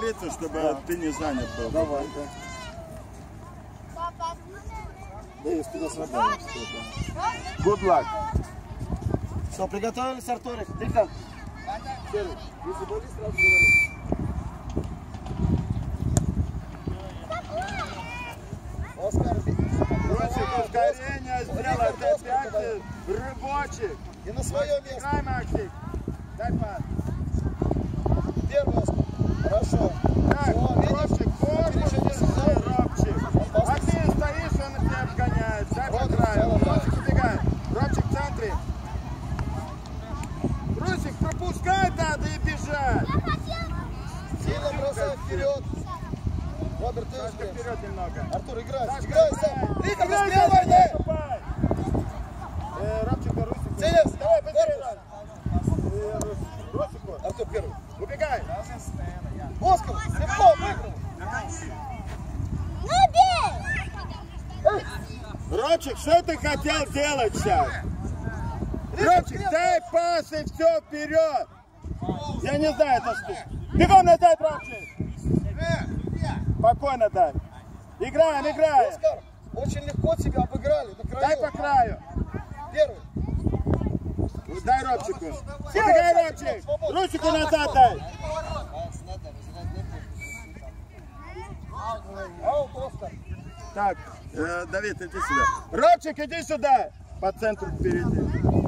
договориться, чтобы ты не занят был. Давай, да. Да, я туда смотрел. Good luck. Все, приготовились, Артурик? Тихо. Серый, если боли, сразу говори. Оскар, Ручик, ускорение сделай, ты опять рыбочек. и на свое место. Играй, Максик. Дай пас. Первый Оскар. Хорошо. Так, Робчик, корпус, Робчик. А ты стоишь, он тебя обгоняет. Дай по краю. Робчик убегай. Робчик в центре. Русик, пропускай надо и бежать. Сильно бросай вперед. Роберт, ты Сашка, вперед немного. Артур, играй. Сашка, Играй сам. Рика, играй, быстрее войны. наступай. Робчик, Русик. Целес. Давай, быстрее. Русику. Артур, первый. Убегай. Оскар, легко, выиграл. Робчик, что ты хотел делать сейчас? Робчик, дай пас и все, вперед. Я не знаю, это что. Бегом назад, Робчик. Спокойно дай. Играем, играем. Оскар, очень легко тебя обыграли на краю. Дай по краю. Первый. Дай Робчику. Убегай, Робчик. Русику назад дай. Аут, Оскар. Так, Давид, иди сюда. Робчик, иди сюда. По центру впереди.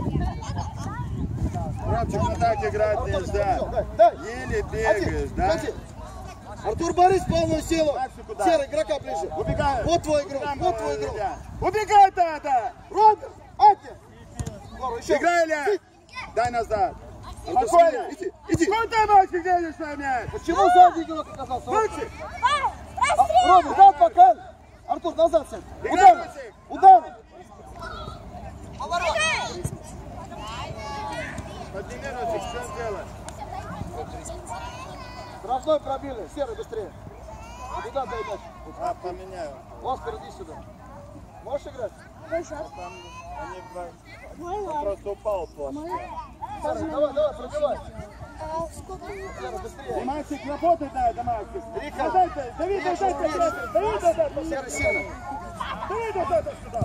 Робчик, ну так играть нельзя. Еле бегаешь, да? Артур, борись полную силу. Максику, да. Серый, игрока ближе. Убегай. Вот твой игрок, вот твой игрок. Убегай, да. Роберт, Ати. Еще. Играй, Ля. Дай назад. Артур, Спокойно. иди, иди. Куда, Максик, где свой мяч? Почему сзади игрок оказался? Максик. Роберт, дай пока. Артур, назад сядь. Играй, Удар. Максик. Удар. Подними, Максик, что делать? Штрафной пробили. Серый, быстрее. Куда дай мяч? Поменяю. Оскар, иди сюда. Можешь играть? Он просто упал плохо. Серый, давай, пробивай. Серый, быстрее. Максик, работай, да, Максик. Рика. Давид, назад. Серый, сильно. Давид, назад сюда.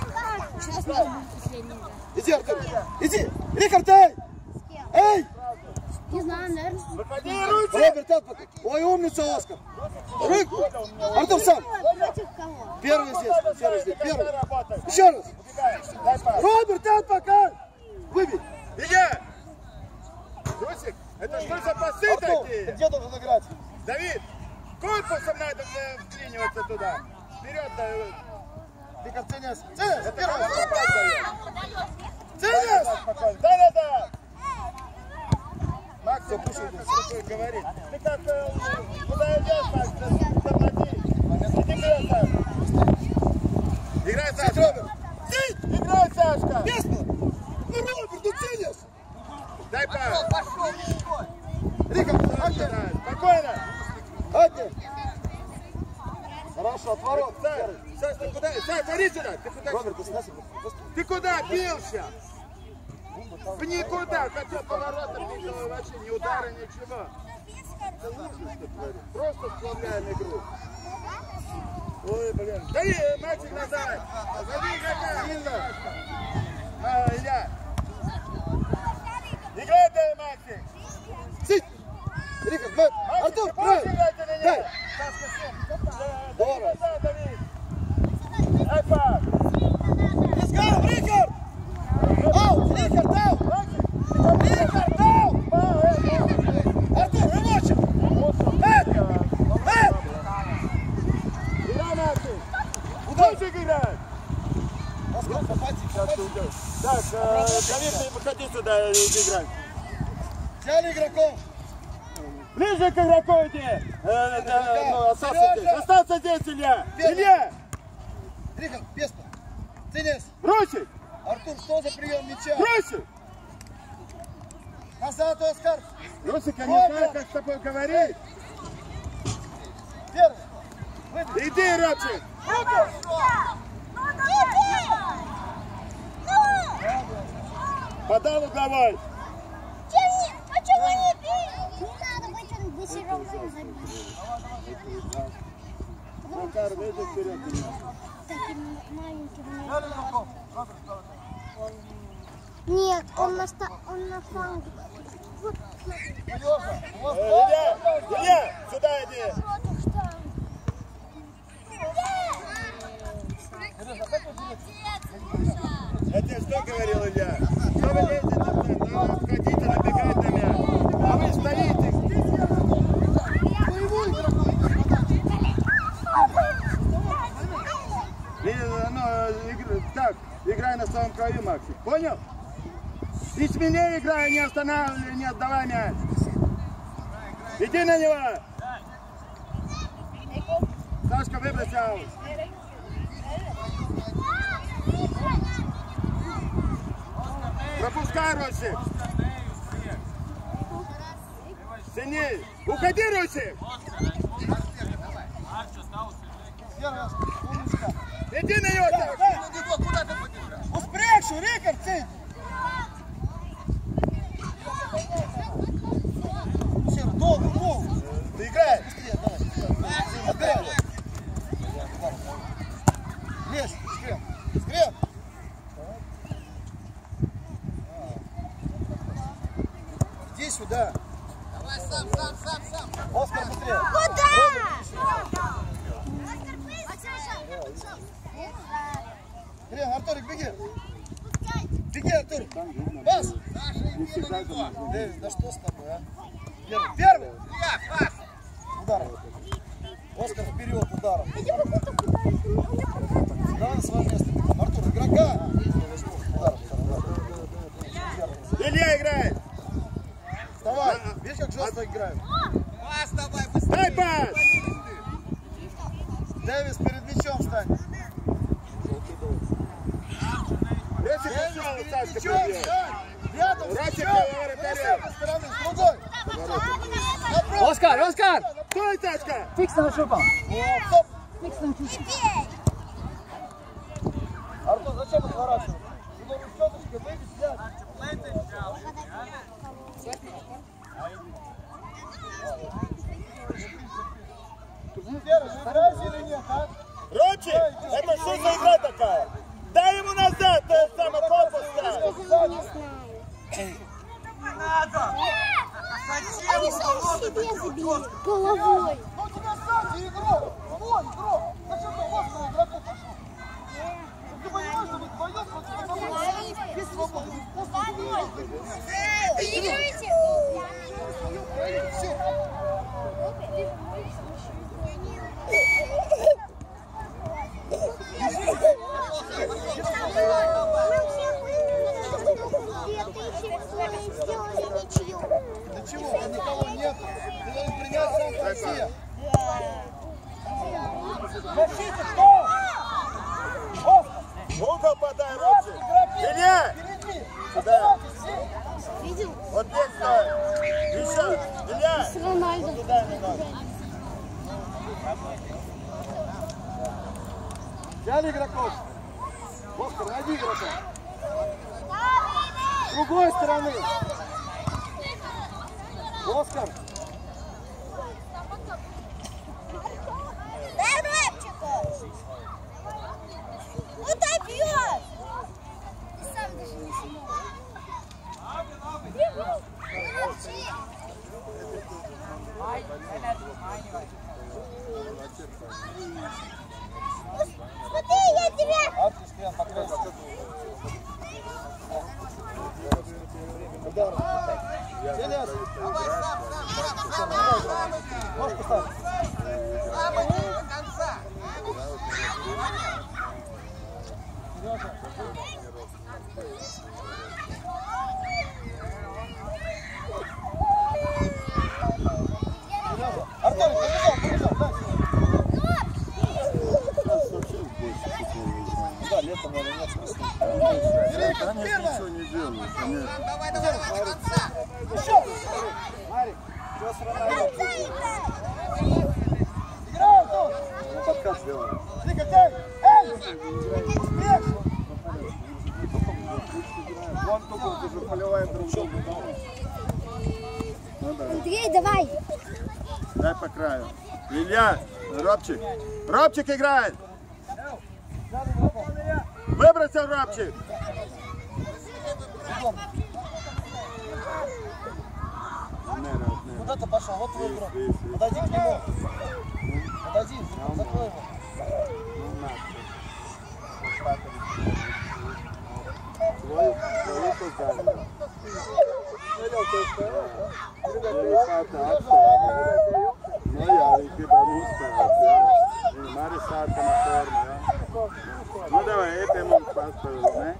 Иди, Артур. Иди. Рикард, эй! Эй! Не знаю, наверное. Выходи, руки. Роберт, отпуск. Ой, умница, Оскар. Артур, сам. Против кого? Первый здесь. Серый здесь. Первый. Работай. Еще раз. Дай пас. Роберт, отпуска. Выбей. Иди. Русик, это что за пасы Артур, ты такие? где должен играть? Давид, корпусом надо вклиниваться туда. Вперед, Давид. Рикард, Ценес. Ценес, Это первый. кому пас дает? Ценес. Дай назад. Макс, что ты говорит? Ты как куда идешь, Макс? Заплати. Иди вперед, Сашка. Играй, Сашка. Играй, Сашка. Место. Ну, Роберт, ну Ценес. Дай пас. Рикард, Ати. Спокойно. Ати. Хорошо, отворот. Саш, ты куда? Саш, смотри сюда. Ты куда? Роберт, ты сносишь. Ты куда бился? В никуда. Хотел поворотом, вообще ни удара, ничего. Это ужас, что творит. Просто сплавляем игру. Ой, блин. Дави, мальчик назад. Зови игрока. Сильно. Илья. Играй, дай, Максик. Сидь. Рикард, Мэтт. Артур, правильно. Дай. Здорово. Дай пас. Let's go, Рикард. Аут, Рикард, аут. Рикард, аут. Артур, рабочий. Мэтт. Мэтт. Играй, Максик. Удачи играть. Так, Давид, выходи сюда и играй. Взяли игроков. Ближе к игроку иди. Остался здесь, Илья. Илья. Рикард, место. Ценес. Бросик. Артур, что за прием мяча? Бросик. Назад, Оскар. Бросик, я не знаю, как с тобой говорить. Первый. Иди, Робчик. Подал угловой. Почему не били? Не надо быть дрессированным забить. вперед меня. Таким маленьким. Взяли игроков? Нет, он на фланге. Вот, Сережа, у вас Илья, сюда иди. Я тебе что говорил, Илья? Что вы лезете там? Хотите набегать на мяч. А вы стоите. Так, играй на своем краю, Максик. Понял? И с меня играй, не останавливай, не отдавай мяч. Иди на него. Сашка, выбрось аут. Пропускай, Русик. Сильней. Уходи, Русик. Иди на него, так. Куда ты побежал? Успрягший, Рикард, ты! Сера, долго. Ты играешь? Быстрее, давай. Лезь, скреп. Иди сюда. Давай сам. Оскар, быстрее. куда? Блин, Артурик, беги. Беги, Артур. Пас. Дэвид, да что с тобой, а? Первый. Удар. Оскар вперед, ударом. Давай на свое место. Артур, игрока. Ударом. Илья играет. Вставай. Видишь, как жестко играют? Пас давай быстрее. Дай пас. Дэвис перед мячом встань. Если пришел, Сашка, Мячом побьет. встань. Рядом с Рачек, мячом. вратаря. С этой стороны, с другой. Оскар! Стой, Сашка. Фикс на шупа! Стоп. Фикс на шупа! Артур, зачем отворачиваться? Ты должен щеточкой выйти, взять. Вера, вы играете или нет, а? Рочи, это что за игра такая? Дай ему назад, ты самый корпус ставь. Не знаю. Они сами себе забили головой. Ну у тебя сзади игрок. Вон игрок. Зачем ты острый игроку пошел? Ты понимаешь, что вы вдвоем против одного без свободы. Играйте. Все. Для чего? Там никого нет. Ты должен принять сам по себе. Защита, кто? Угол подай, Рочи. Илья, Впереди. сюда. Видел? Вот здесь стой. Еще. Илья. С Рональдом. Туда не надо. Взяли игроков. Оскар, найди игрока. С другой стороны. Оскар. Дай Рэпчику. Утопьет. Ты сам даже не сможешь. Смотри, я тебя... Атлис, Крен, покрылся. Удар. Селес. Ножку ставь. До конца. Артур, побежал, да, летом, наверное, нет смысла. Они ничего не делают, конечно. Давай до конца. Еще! Марик, что с Рональдом? Играй, Артур! Ну, подкаст делаем. Тихо, дай! Эй! Успех! Вон только уже поливаем друг друга. Ну да. Андрей, давай. Дай по краю. Илья, Робчик. Робчик играет. Выбросил Робчик. Куда ты пошел? Вот твой игрок. Подойди к нему. Подойди, закрой его. Ну давай, это ему поставил, да?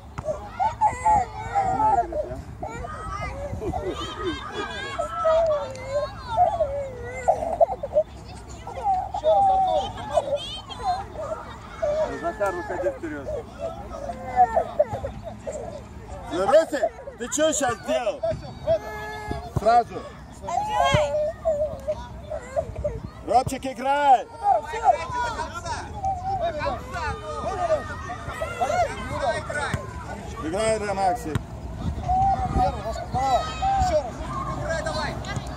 Еще раз, Артур, помоги. Захар, выходи вперед. Ну, Росик, ты что сейчас делал? Сразу. Робчик, играй! Играй, Максик. Первый, давай. Еще раз. Играй давай.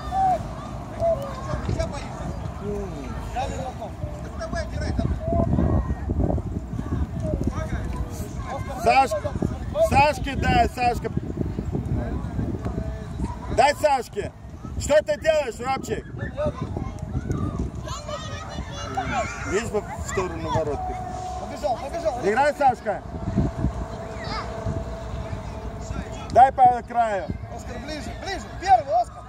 Что боишься? Дали игроков. Давай, играй там. Сашке дай, Сашка. Дай Сашке. Что ты делаешь, Робчик? Лишь бы в сторону ворот. Побежал, побежал. Играй, Сашка. Дай по краю. Оскар, ближе, ближе. Первый, Оскар.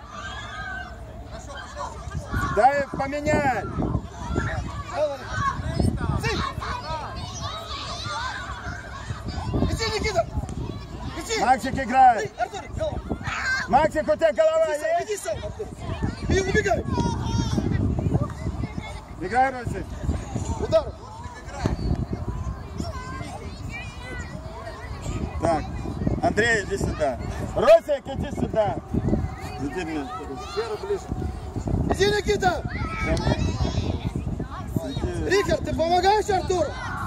Дай поменять. Иди, Никита. Иди. Максик, играй. Артур, голова. Максик, у тебя голова есть? Иди сам, Артур. И убегай. Играй, Росик. Удар. Так, Андрей, иди сюда. Росик, иди сюда. Иди мне. Ближе. Иди, Никита. Иди. Рихард, ты помогаешь Артуру?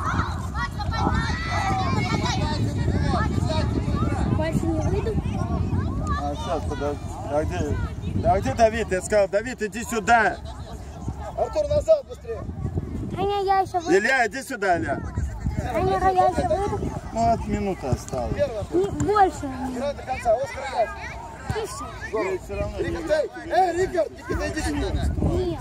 Больше не выйду? А, сейчас, подожди. А где Давид? Я сказал, Давид, иди сюда. Артур, назад быстрее. Аня, я еще выйду. Илья, иди сюда, Илья. Аня, я еще выйду. Ну, от минуты осталось. Первый, Артур. Не, больше. Играй до конца. Оскар, играй. Тише. Я все равно не Рихард, Рихард, Никита, иди сюда. Нет.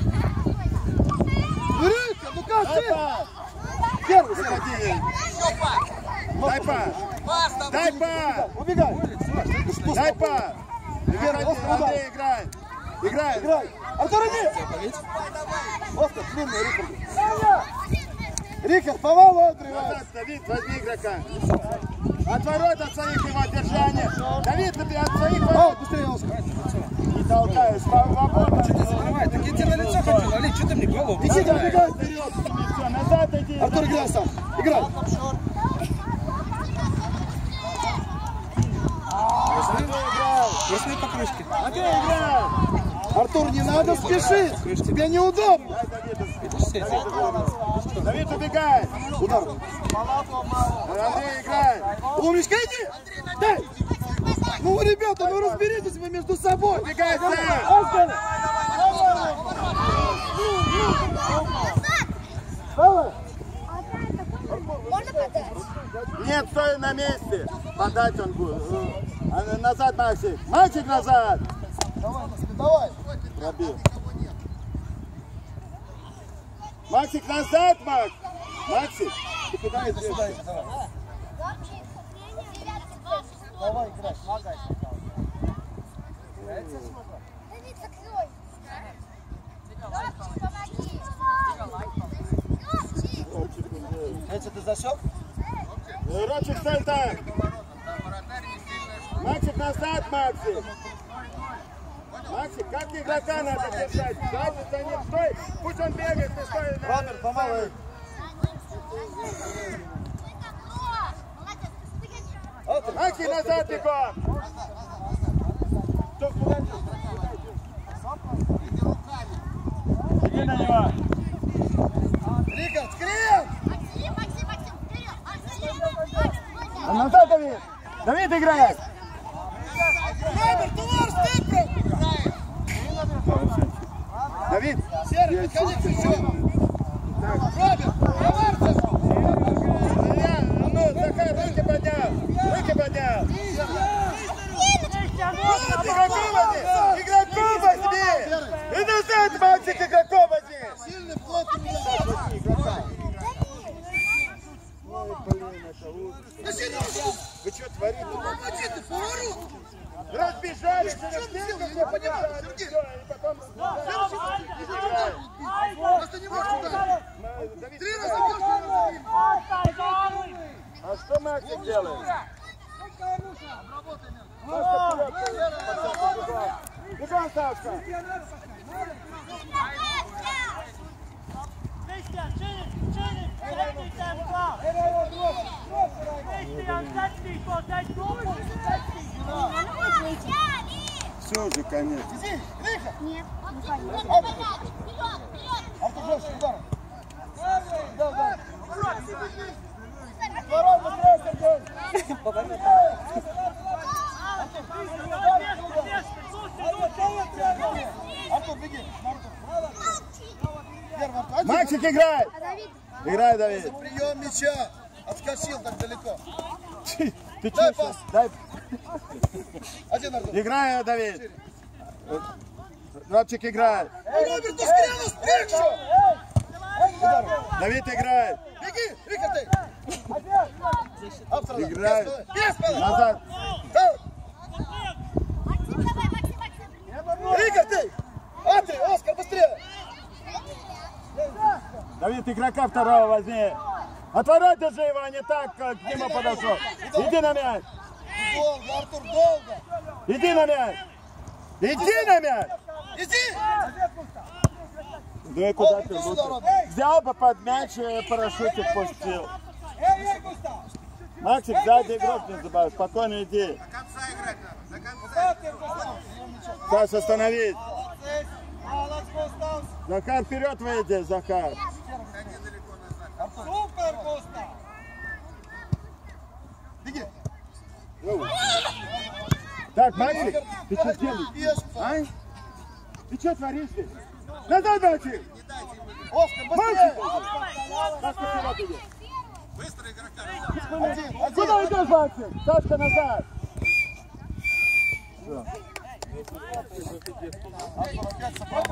Рихард, ну как ты? Опа! Первый, Выходи. Еще пас. Дай пас. Пас там. Дай пас. убегай. Дай пас. Выходи, Андрей, играй. Играй. Играй. Артур, иди. Оскар, длинный, Рихард. Рихард, повал, отрывай. Назад, Давид, возьми игрока. От ворот, от своих его держания. Давид, ты от своих ворот. Быстрее, Оскар. Не толкаешь, свободно. Так я тебе на лицо хотел, Али, что ты мне голову? Иди, убегай вперед. Все, назад иди. Артур, играй сам. Играй. Есть мои покрышки? Андрей, играй. Артур, не надо спешить. Тебе неудобно. Давид, убегай. Удар. Андрей, играй. Умничка, иди. Дай. Ну, ребята, ну разберитесь вы между собой. Убегай сам. Оскар. Давай. Можно подать? Нет, стой на месте. Подать он будет. Назад, Максик. Максик, назад. Давай. Пробил. Максик, назад, Макс. Максик, ты куда идешь? Давай, играй. Давид, закрой. Помоги. Эти ты засек? Робчик, стой так. Максик, назад, Максик. Максик, как игрока надо держать? Сзади за ним, стой. Пусть он бегает, ты стой. Роберт, помалай. Максик, назад, бегом. Иди на него. Рихард, скрин! А назад, Давид. Давид, играет. Роберт, удар, стык! Давид. Серый, подходи к всему. Роберт, давай! Ну, понимаю, Сергей. Все, и потом... Просто не можешь ударить. Давид, 3 раза бьешь, 3 раза бьешь. а что Максик делает? Бегом, Сашка! Christian, Chini, setz dich dann klar. Christian, setz dich vor, setz dich. Все уже, конец. Иди, Вика. Нет. Автожёшь, ударом. Да. Ворот, быстрее, Сергей. Артур, беги. Максик, играй! А Давид? Играй, Давид. Прием мяча. Отскочил так далеко. Ты Дай что? пас. Дай. Один, Артур. Играй, Давид. Робчик, играй. Роберт, ускоряй навстречу. Давид, играй. Беги, Вика, ты. Автор, Играй. без пала. Назад. Максим, давай, Максим. Вика, ты. Андрей, Оскар, быстрее. Давид, игрока второго возьми. Отворот держи его, а не так, как к нему подошел. Иди на мяч. Долго, Артур, долго. Иди на мяч. Иди на мяч. Иди. Ну и куда ты лучше? Взял бы под мяч и парашютик пустил. Максик, сзади игрок не забывай. Спокойно иди. До конца играть надо. До конца. Сейчас остановить. Захар, вперед выйди, Захар. Ходи далеко назад. Супер, Коста. Беги. Так, Максик, ты что делаешь? Без пала. А? Ты что творишь здесь? Назад, Максик! Оскар, Максик! быстрее. Сашка, вперед иди. Быстро игрока назад. Один. Куда идешь, Максик? Сашка, назад! Артур опять собрал.